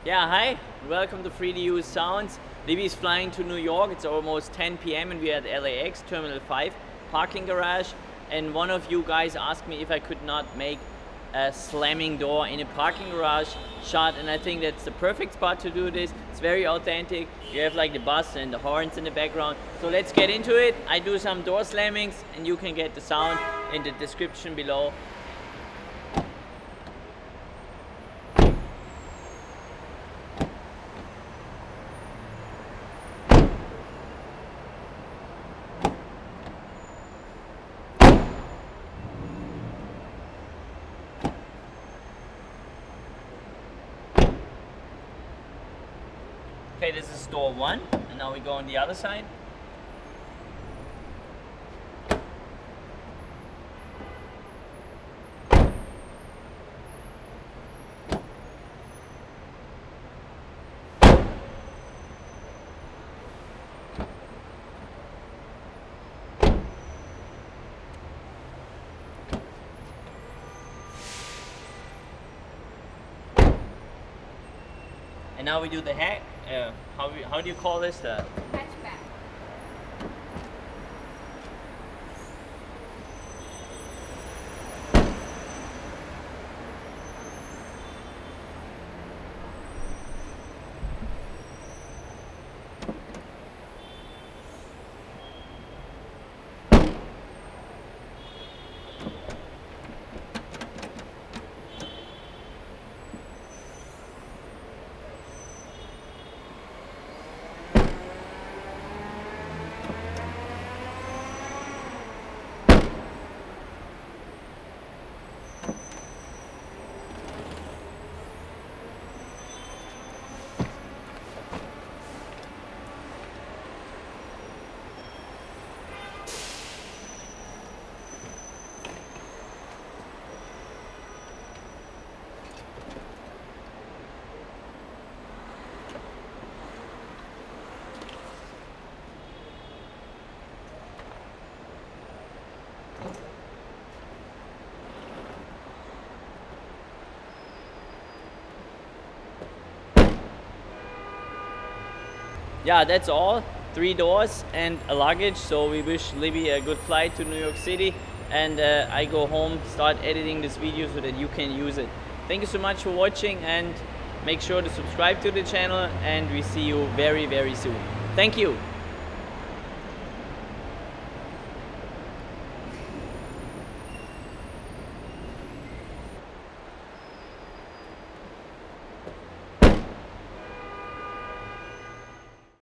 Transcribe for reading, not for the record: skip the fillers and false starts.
Yeah, hi, welcome to 3DU Sounds. Libby's flying to New York. It's almost 10 p.m. and we're at LAX, Terminal 5, parking garage. And one of you guys asked me if I could not make a slamming door in a parking garage shot, and I think that's the perfect spot to do this. It's very authentic. You have like the bus and the horns in the background. So let's get into it. I do some door slammings and you can get the sound in the description below. Okay, this is door 1, and now we go on the other side. And now we do the hack. How do you call this? The hatchback. Yeah, that's all. 3 doors and a luggage. So we wish Libby a good flight to New York City, and I go home, start editing this video so that you can use it. Thank you so much for watching, and make sure to subscribe to the channel, and we see you very, very soon. Thank you.